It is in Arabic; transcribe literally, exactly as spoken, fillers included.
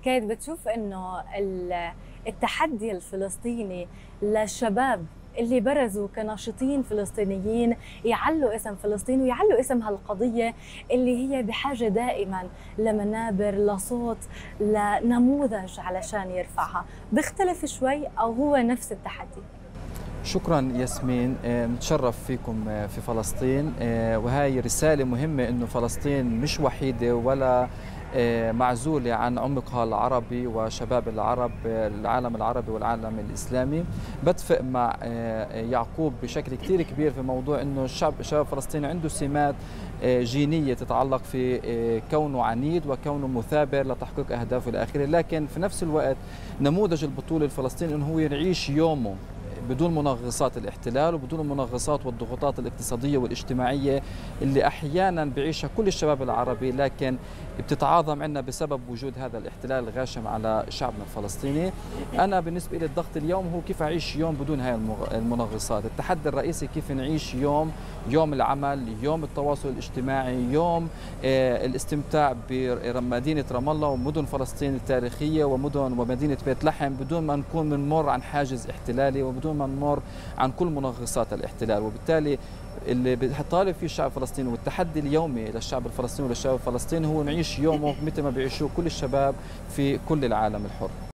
كانت بتشوف انه التحدي الفلسطيني للشباب اللي برزوا كناشطين فلسطينيين يعلوا اسم فلسطين ويعلوا اسم هالقضية اللي هي بحاجة دائما لمنابر، لصوت، لنموذج علشان يرفعها، بيختلف شوي أو هو نفس التحدي؟ شكرا ياسمين، نتشرف فيكم في فلسطين، وهي رسالة مهمة انه فلسطين مش وحيدة ولا معزولة عن عمقها العربي وشباب العرب، العالم العربي والعالم الإسلامي. بتفق مع يعقوب بشكل كتير كبير في موضوع انه الشعب شباب فلسطين عنده سمات جينية تتعلق في كونه عنيد وكونه مثابر لتحقيق أهدافه إلى آخره، لكن في نفس الوقت نموذج البطولة الفلسطيني انه هو يعيش يومه بدون منغصات الاحتلال وبدون المنغصات والضغوطات الاقتصادية والاجتماعية اللي أحيانا بيعيشها كل الشباب العربي، لكن بتتعاظم عندنا بسبب وجود هذا الاحتلال الغاشم على شعبنا الفلسطيني. أنا بالنسبة لي الضغط اليوم هو كيف أعيش يوم بدون هاي المنغصات. التحدي الرئيسي كيف نعيش يوم يوم العمل، يوم التواصل الاجتماعي، يوم الاستمتاع بمدينة رام الله ومدن فلسطين التاريخية ومدن ومدينة بيت لحم بدون ما نكون بنمر عن حاجز احتلالي وبدون ما نمر عن كل منغصات الاحتلال. وبالتالي اللي بيطالب فيه الشعب الفلسطيني والتحدي اليومي للشعب الفلسطيني وللشعب الفلسطيني هو نعيش يومه مثل ما بيعيشوه كل الشباب في كل العالم الحر.